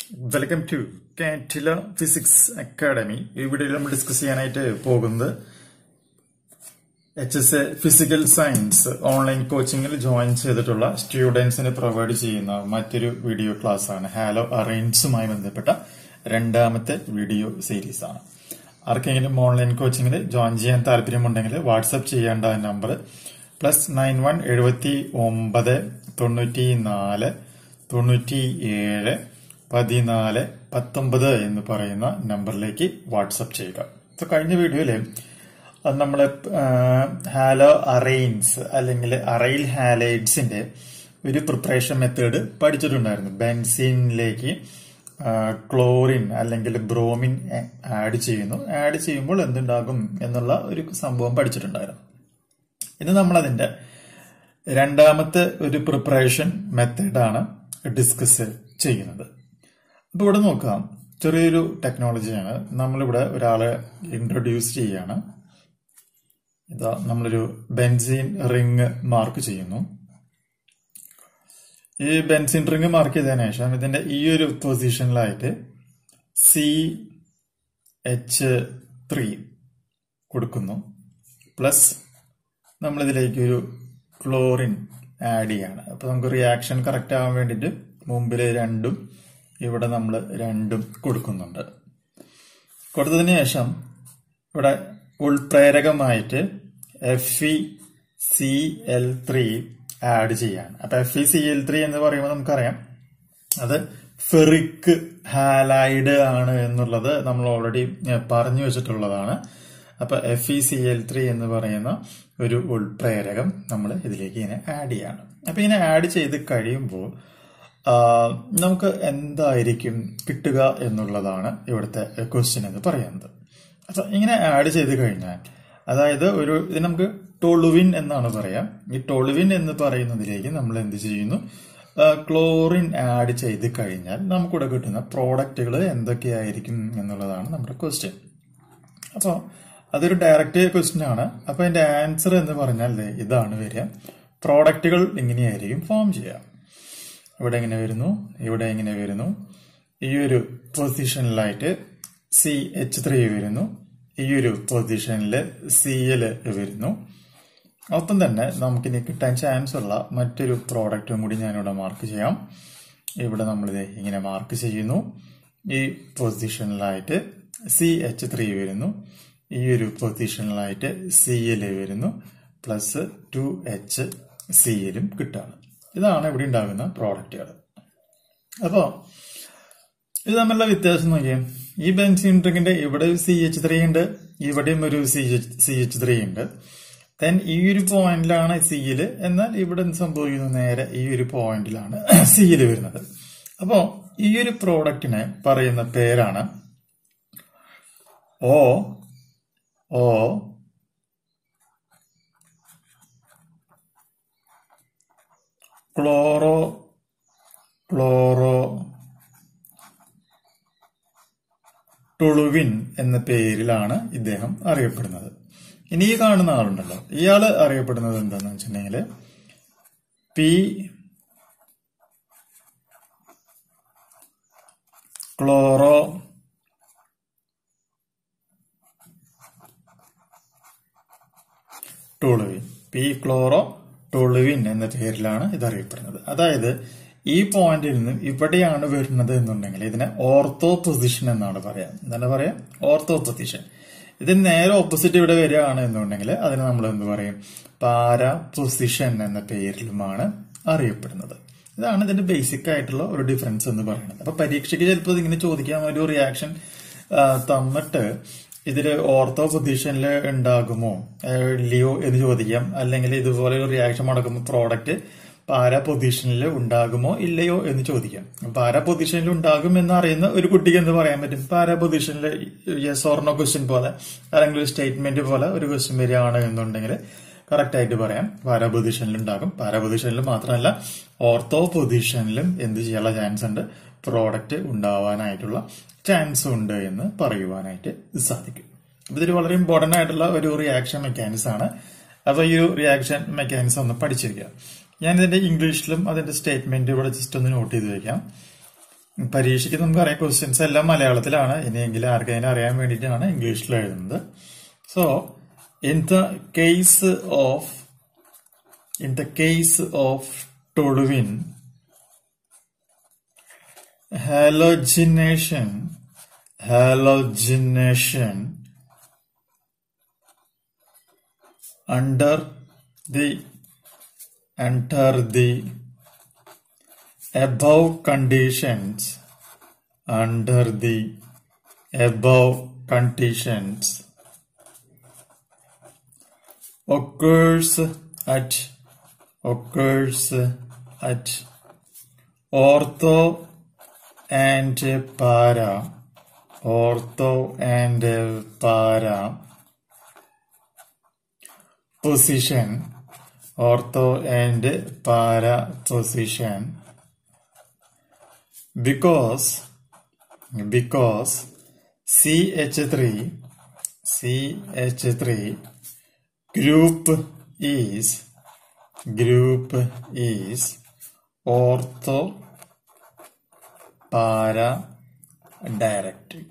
Welcome to CANDELA Physics Academy. ഇവിടെ നമ്മൾ discuss ചെയ്യാനായിട്ട് പോകുന്നത് HSA Physical Science ഓൺലൈൻ കോച്ചിങ്ങിൽ ജോയിൻ ചെയ്തിട്ടുള്ള സ്റ്റുഡൻസിന് പ്രൊവൈഡ് ചെയ്യുന്ന മറ്റൊരു വീഡിയോ ക്ലാസ് ആണ്. ഹാലോ അറേൻസുമായി ബന്ധപ്പെട്ട രണ്ടാമത്തെ വീഡിയോ സീരീസ് ആണ്. ആർക്കെങ്കിലും ഓൺലൈൻ കോച്ചിങ്ങിൽ ജോയിൻ ചെയ്യാൻ താല്പര്യമുണ്ടെങ്കിൽ വാട്സ്ആപ്പ് ചെയ്യേണ്ട നമ്പർ +91 79 94 97 14 19 എന്ന് പറയുന്ന നമ്പറിലേക്ക് വാട്സ്ആപ്പ് ചെയ്യുക. കഴിഞ്ഞ വീഡിയോയില് നമ്മള് ഹാലോ അറൈൻസ് അല്ലെങ്കിൽ അറൈൽ ഹാലൈഡ്സിന്റെ ഒരു പ്രിപ്പറേഷൻ മെത്തേഡ് പഠിച്ചിട്ടുണ്ടായിരുന്നു. ബെൻസീനിലേക്ക് ക്ലോറിൻ അല്ലെങ്കിൽ ബ്രോമിൻ ആഡ് ചെയ്യുമ്പോൾ എന്തുണ്ടാകും എന്നുള്ള ഒരു സംഭവം പഠിച്ചിട്ടുണ്ടായിരുന്നു. ഇന്ന് നമ്മൾ അതിന്റെ രണ്ടാമത്തെ ഒരു പ്രിപ്പറേഷൻ മെത്തേഡാണ് ഡിസ്കസ് ചെയ്യുന്നത്. അപ്പൊ ഇവിടെ നോക്കാം, ചെറിയൊരു ടെക്നോളജിയാണ്. നമ്മളിവിടെ ഒരാളെ ഇൻട്രൊഡ്യൂസ് ചെയ്യാണ്. ഇതാ നമ്മളൊരു ബെൻസീൻ റിങ് മാർക്ക് ചെയ്യുന്നു. ഈ ബെൻസീൻ റിങ് മാർക്ക് ചെയ്തതിനു ശേഷം ഇതിന്റെ ഈ ഒരു പൊസിഷനിലായിട്ട് CH3 കൊടുക്കുന്നു. പ്ലസ് നമ്മളിതിലേക്ക് ഒരു ക്ലോറിൻ ആഡ് ചെയ്യാണ്. അപ്പൊ നമുക്ക് റിയാക്ഷൻ കറക്റ്റ് ആവാൻ വേണ്ടിയിട്ട് മുമ്പില് രണ്ടും ഇവിടെ നമ്മൾ രണ്ടും കൊടുക്കുന്നുണ്ട്. കൊടുത്തതിന് ശേഷം ഇവിടെ ഉൾപ്രേരകമായിട്ട് FeCl3 ആഡ് ചെയ്യാണ്. അപ്പൊ FeCl3 എന്ന് പറയുമ്പോൾ നമുക്കറിയാം അത് ഫെറിക് ഹാലൈഡ് ആണ് എന്നുള്ളത് നമ്മൾ ഓൾറെഡി പറഞ്ഞു വെച്ചിട്ടുള്ളതാണ്. അപ്പൊ FeCl3 എന്ന് പറയുന്ന ഒരു ഉൾപ്രേരകം നമ്മൾ ഇതിലേക്ക് ഇങ്ങനെ ആഡ് ചെയ്യാണ്. അപ്പൊ ഇങ്ങനെ ആഡ് ചെയ്ത് കഴിയുമ്പോൾ നമുക്ക് എന്തായിരിക്കും കിട്ടുക എന്നുള്ളതാണ് ഇവിടുത്തെ ക്വസ്റ്റ്യൻ എന്ന് പറയുന്നത്. അപ്പൊ ഇങ്ങനെ ആഡ് ചെയ്ത് കഴിഞ്ഞാൽ, അതായത് ഇത് നമുക്ക് ടോളുവിൻ എന്നാണ് പറയാം. ഈ ടോളുവിൻ എന്ന് പറയുന്നതിലേക്ക് നമ്മൾ എന്ത് ചെയ്യുന്നു, ക്ലോറിൻ ആഡ് ചെയ്ത് കഴിഞ്ഞാൽ നമുക്കിവിടെ കിട്ടുന്ന പ്രോഡക്റ്റുകൾ എന്തൊക്കെയായിരിക്കും എന്നുള്ളതാണ് നമ്മുടെ ക്വസ്റ്റ്യൻ. അപ്പൊ അതൊരു ഡയറക്റ്റ് ക്വസ്റ്റ്യൻ ആണ്. അപ്പൊ അതിന്റെ ആൻസർ എന്ന് പറഞ്ഞാൽ ഇതാണ് വരിക. പ്രോഡക്റ്റുകൾ ഇങ്ങനെയായിരിക്കും ഫോം ചെയ്യുക. ഇവിടെ എങ്ങനെ വരുന്നു, ഇവിടെ എങ്ങനെ വരുന്നു, ഈ ഒരു പൊസിഷനിലായിട്ട് CH3 വരുന്നു, ഈ ഒരു പൊസിഷനിൽ Cl വരുന്നു. ഒപ്പം തന്നെ നമുക്കിനി കിട്ടാൻ ചാൻസ് ഉള്ള മറ്റൊരു പ്രോഡക്റ്റും കൂടി ഞാനിവിടെ മാർക്ക് ചെയ്യാം. ഇവിടെ നമ്മളിത് ഇങ്ങനെ മാർക്ക് ചെയ്യുന്നു. ഈ പൊസിഷനിലായിട്ട് CH3 വരുന്നു, ഈ ഒരു പൊസിഷനിലായിട്ട് Cl വരുന്നു, പ്ലസ് 2HCl കിട്ടാണ്. ഇതാണ് ഇവിടെ ഉണ്ടാകുന്ന പ്രോഡക്റ്റുകൾ. അപ്പോ ഇത് തമ്മിലുള്ള വ്യത്യാസം നോക്കിയാൽ, ഈ ബെൻസീൻ റിങ്ങിന്റെ ഇവിടെ ഒരു CH3 ഉണ്ട്, ഇവിടെയും ഒരു CH3 ഉണ്ട്. ദെൻ ഈ ഒരു പോയിന്റിലാണ് Cl, എന്നാൽ ഇവിടെ എന്ത് സംഭവിക്കുന്നു, നേരെ ഈ ഒരു പോയിന്റിലാണ് Cl വരുന്നത്. അപ്പോ ഈ ഒരു പ്രോഡക്റ്റിനെ പറയുന്ന പേരാണ് O ക്ലോറോ ടൊളുവിൻ എന്ന പേരിലാണ് ഇദ്ദേഹം അറിയപ്പെടുന്നത്. ഇനി ഈ കാണുന്ന ആളുണ്ടല്ലോ, ഇയാള് അറിയപ്പെടുന്നത് എന്താന്ന് വെച്ചിട്ടുണ്ടെങ്കിൽ P ക്ലോറോ ടൊളുവിൻ എന്ന പേരിലാണ് ഇത് അറിയപ്പെടുന്നത്. അതായത് ഈ പോയിന്റിൽ നിന്ന് ഇവിടെയാണ് വരുന്നത് എന്നുണ്ടെങ്കിൽ ഇതിനെ ഓർത്തോ പൊസിഷൻ എന്നാണ് പറയാം. എന്താണ് പറയാ, ഓർത്തോ പൊസിഷൻ. ഇതിന് നേരെ ഓപ്പോസിറ്റ് ഇവിടെ വരികയാണ് എന്നുണ്ടെങ്കിൽ അതിനെ നമ്മൾ എന്ത് പറയും, പാരാ പൊസിഷൻ എന്ന പേരിലുമാണ് അറിയപ്പെടുന്നത്. ഇതാണ് ഇതിന്റെ ബേസിക് ആയിട്ടുള്ള ഒരു ഡിഫറൻസ് എന്ന് പറയുന്നത്. അപ്പൊ പരീക്ഷയ്ക്ക് ചിലപ്പോൾ ഇതിങ്ങനെ ചോദിക്കാം, ഒരു റിയാക്ഷൻ തന്നിട്ട് ഇതില് ഓർത്തോ പൊസിഷനിൽ ഉണ്ടാകുമോ ഇല്ലയോ എന്ന് ചോദിക്കാം. അല്ലെങ്കിൽ ഇതുപോലെ ഒരു റിയാക്ഷൻ നടക്കുമ്പോൾ പ്രോഡക്റ്റ് പാരാ പൊസിഷനിൽ ഉണ്ടാകുമോ ഇല്ലയോ എന്ന് ചോദിക്കാം. പാരാ പൊസിഷനിൽ ഉണ്ടാകും എന്ന് അറിയുന്ന ഒരു കുട്ടിക്ക് എന്ത് പറയാൻ പറ്റും, പാരാ പൊസിഷനിൽ യെസ് ഓർ നോ ക്വസ്റ്റ്യൻ പോലെ അല്ലെങ്കിൽ ഒരു സ്റ്റേറ്റ്മെന്റ് പോലെ ഒരു ക്വസ്റ്റ്യൻ വരികയാണ് എന്നുണ്ടെങ്കിൽ കറക്റ്റ് ആയിട്ട് പറയാം പാരാ പൊസിഷനിൽ ഉണ്ടാകും. പാരാ പൊസിഷനിൽ മാത്രമല്ല ഓർത്തോ പൊസിഷനിലും എന്ത് ചെയ്യാനുള്ള ചാൻസ് ഉണ്ട്, പ്രോഡക്റ്റ് ഉണ്ടാവാനായിട്ടുള്ള ചാൻസ് ഉണ്ട് എന്ന് പറയുവാനായിട്ട് സാധിക്കും. അപ്പൊ ഇതൊരു വളരെ ഇമ്പോർട്ടന്റ് ആയിട്ടുള്ള ഒരു റിയാക്ഷൻ മെക്കാനിസം ആണ്. അപ്പൊ ഈ ഒരു റിയാക്ഷൻ മെക്കാനിസം ഒന്ന് പഠിച്ചിരിക്കുക. ഞാൻ ഇതിന്റെ ഇംഗ്ലീഷിലും അതിന്റെ സ്റ്റേറ്റ്മെന്റ് ഇവിടെ ജസ്റ്റ് ഒന്ന് നോട്ട് ചെയ്ത് വെക്കാം. പരീക്ഷയ്ക്ക് നമുക്കറിയാം ക്വസ്റ്റ്യൻസ് എല്ലാം മലയാളത്തിലാണ്. ഇനിയെങ്കിലും ആർക്കെങ്കിലും അറിയാൻ വേണ്ടിയിട്ടാണ് ഇംഗ്ലീഷിൽ എഴുതുന്നത്. So in the case of toluene, halogenation under the above conditions occurs at ortho and para position because CH3 group is ortho para directing.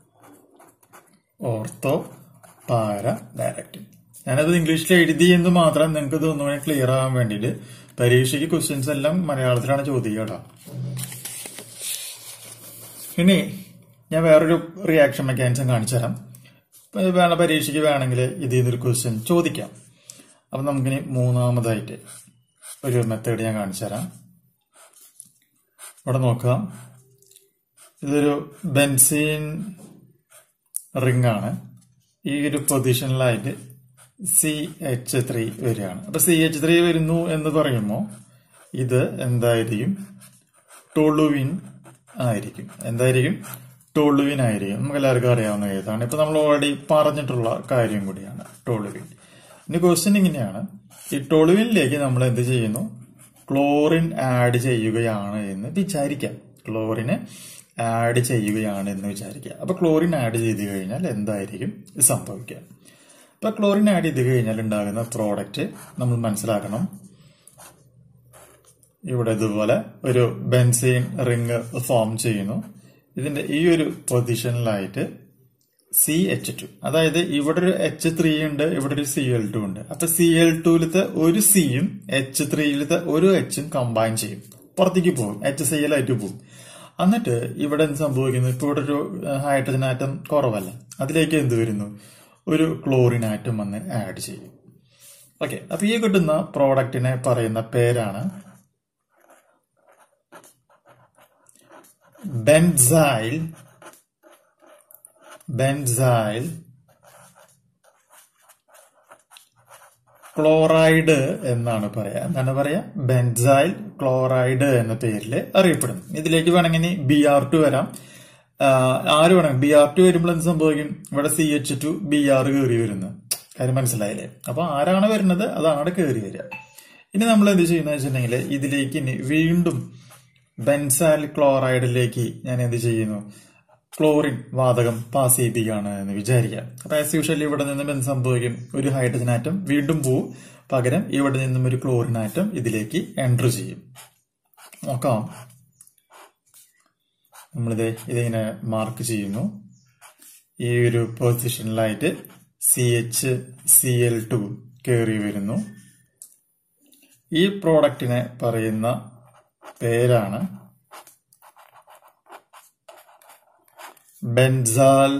ഞാനത് ഇംഗ്ലീഷിൽ എഴുതി എന്ന് മാത്രം നിങ്ങൾക്ക് ഇത് ഒന്നുകൂടി ക്ലിയർ ആവാൻ വേണ്ടിയിട്ട്. പരീക്ഷയ്ക്ക് ക്വസ്റ്റ്യൻസ് എല്ലാം മലയാളത്തിലാണ് ചോദിക്കുക കേട്ടോ. ഇനി ഞാൻ വേറൊരു റിയാക്ഷൻ മെക്കാനിസം കാണിച്ചു തരാം. പരീക്ഷയ്ക്ക് വേണമെങ്കിൽ ഇതിൽ നിന്നൊരു ക്വസ്റ്റ്യൻ ചോദിക്കാം. അപ്പൊ നമുക്കിനി മൂന്നാമതായിട്ട് ഒരു മെത്തേഡ് ഞാൻ കാണിച്ചു തരാം. ഇവിടെ നോക്കാം, ഇതൊരു ബെൻസീൻ റിംഗ് ആണ്. ഈ ഒരു പൊസിഷനിലായിട്ട് CH3 വരികയാണ്. അപ്പൊ CH3 വരുന്നു എന്ന് പറയുമ്പോൾ ഇത് എന്തായിരിക്കും? ടോളുവിൻ ആയിരിക്കും. ടോളുവിൻ ആയിരിക്കും. നമുക്ക് എല്ലാവർക്കും അറിയാവുന്ന ഏതാണ്. ഇപ്പൊ നമ്മൾ ഓൾറെഡി പറഞ്ഞിട്ടുള്ള കാര്യം കൂടിയാണ് ടോളുവിൻ. ഇനി ക്വസ്റ്റ്യൻ ഇങ്ങനെയാണ്, ഈ ടോളുവിനിലേക്ക് നമ്മൾ എന്ത് ചെയ്യുന്നു? ക്ലോറിൻ ആഡ് ചെയ്യുകയാണ് എന്ന് വിചാരിക്കാം. അപ്പൊ ക്ലോറിൻ ആഡ് ചെയ്ത് കഴിഞ്ഞാൽ എന്തായിരിക്കും സംഭവിക്കുക? അപ്പൊ ക്ലോറിൻ ആഡ് ചെയ്ത് കഴിഞ്ഞാൽ ഉണ്ടാകുന്ന പ്രോഡക്റ്റ് നമ്മൾ മനസ്സിലാക്കണം. ഇവിടെ ഇതുപോലെ ഒരു ബെൻസീൻ റിംഗ് ഫോം ചെയ്യുന്നു. ഇതിന്റെ ഈ ഒരു പൊസിഷനിലായിട്ട് CH2, അതായത് ഇവിടെ ഒരു H3 ഉണ്ട്, ഇവിടെ ഒരു Cl2 ഉണ്ട്. അപ്പൊ Cl2-ലത്തെ ഒരു Cയും H3-ലത്തെ ഒരു Hഉം കമ്പൈൻ ചെയ്യും, പുറത്തേക്ക് പോകും, HCl ആയിട്ട് പോകും. എന്നിട്ട് ഇവിടെ എന്ത് സംഭവിക്കുന്നു? ഇപ്പൊ ഇവിടെ ഒരു ഹൈഡ്രജൻ ആറ്റം കുറവല്ല, അതിലേക്ക് എന്ത് വരുന്നു? ഒരു ക്ലോറിൻ ആറ്റം വന്ന് ആഡ് ചെയ്യും. ഓക്കെ, അപ്പൊ ഈ കിട്ടുന്ന പ്രോഡക്റ്റിനെ പറയുന്ന പേരാണ് ബെൻസൈൽ ക്ലോറൈഡ് എന്നാണ് പറയാ. ബെൻസൈൽ ക്ലോറൈഡ് എന്ന പേരിൽ അറിയപ്പെടുന്നു. ഇതിലേക്ക് വേണമെങ്കിൽ Br2 വരാം, ആര് വേണമെങ്കിൽ. Br2 വരുമ്പോൾ എന്ത് സംഭവിക്കും? ഇവിടെ CH2 Br കയറി വരുന്നു. കാര്യം മനസ്സിലായില്ലേ? അപ്പൊ ആരാണ് വരുന്നത് അതാണ് അവിടെ കയറി വരിക. ഇനി നമ്മൾ എന്ത് ചെയ്യുന്ന വെച്ചിട്ടുണ്ടെങ്കിൽ ഇതിലേക്ക് ഇനി വീണ്ടും ബെൻസൈൽ ക്ലോറൈഡിലേക്ക് ഞാൻ എന്ത് ചെയ്യുന്നു? ക്ലോറിൻ വാതകം പാസ് ചെയ്യിപ്പിക്കുകയാണ് എന്ന് വിചാരിക്കാം. അപ്പൊ ആസ് യൂഷ്വലി ഇവിടെ നിന്നും എന്ത് സംഭവിക്കും? ഒരു ഹൈഡ്രജൻ ആറ്റം വീണ്ടും പോവും, പകരം ഇവിടെ നിന്നും ഒരു ക്ലോറിൻ ആറ്റം ഇതിലേക്ക് എൻറ്റർ ചെയ്യും. നോക്കാം, ഇതിങ്ങനെ മാർക്ക് ചെയ്യുന്നു. ഈ ഒരു പൊസിഷനിലായിട്ട് CH-Cl2 കയറി വരുന്നു. ഈ പ്രോഡക്റ്റിനെ പറയുന്ന പേരാണ് ബെൻസാൽ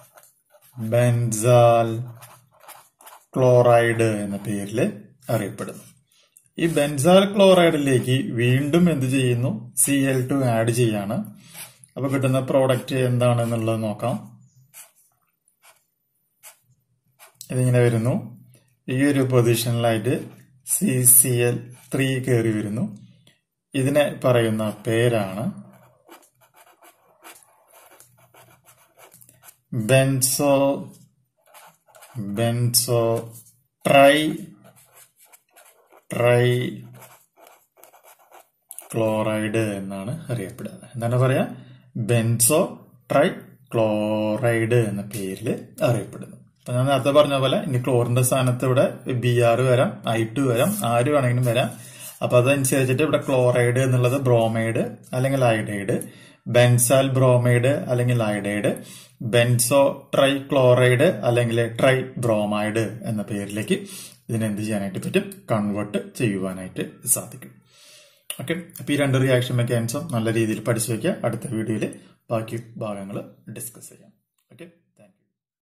ക്ലോറൈഡ് എന്ന പേരിൽ അറിയപ്പെടുന്നു. ഈ ബെൻസാൽ ക്ലോറൈഡിലേക്ക് വീണ്ടും എന്ത് ചെയ്യുന്നു? Cl2 ആഡ് ചെയ്യാണ്. അപ്പൊ കിട്ടുന്ന പ്രോഡക്റ്റ് എന്താണെന്നുള്ളത് നോക്കാം. ഇതിങ്ങനെ വരുന്നു. ഈ ഒരു പൊസിഷനിലായിട്ട് CCl3 കയറി വരുന്നു. ഇതിനെ പറയുന്ന പേരാണ് ബെൻസോ ട്രൈ ക്ലോറൈഡ് എന്നാണ് അറിയപ്പെടുക. എന്താണ് പറയാ? ബെൻസോ ട്രൈ ക്ലോറൈഡ് എന്ന പേരിൽ അറിയപ്പെടുന്നു. അപ്പൊ ഞാൻ നേരത്തെ പറഞ്ഞ പോലെ ഇനി ക്ലോറിന്റെ സ്ഥാനത്ത് ഇവിടെ Br വരാം, I2 വരാം, ആര് വേണമെങ്കിലും വരാം. അപ്പൊ അതനുസരിച്ചിട്ട് ഇവിടെ ക്ലോറൈഡ് എന്നുള്ളത് ബ്രോമൈഡ് അല്ലെങ്കിൽ അയഡൈഡ്, ബെൻസാൽ ബ്രോമൈഡ് അല്ലെങ്കിൽ അയഡൈഡ് ബെൻസോ ട്രൈ ക്ലോറൈഡ് അല്ലെങ്കിൽ ട്രൈ ബ്രോമൈഡ് എന്ന പേരിലേക്ക് ഇതിനെന്ത് ചെയ്യാനായിട്ട് പറ്റും, കൺവേർട്ട് ചെയ്യുവാനായിട്ട് സാധിക്കും. ഓക്കെ, അപ്പൊ ഈ 2 റിയാക്ഷൻ മെക്കാനിസം നല്ല രീതിയിൽ പഠിച്ചു വയ്ക്കുക. അടുത്ത വീഡിയോയിൽ ബാക്കി ഭാഗങ്ങൾ ഡിസ്കസ് ചെയ്യാം. ഓക്കെ.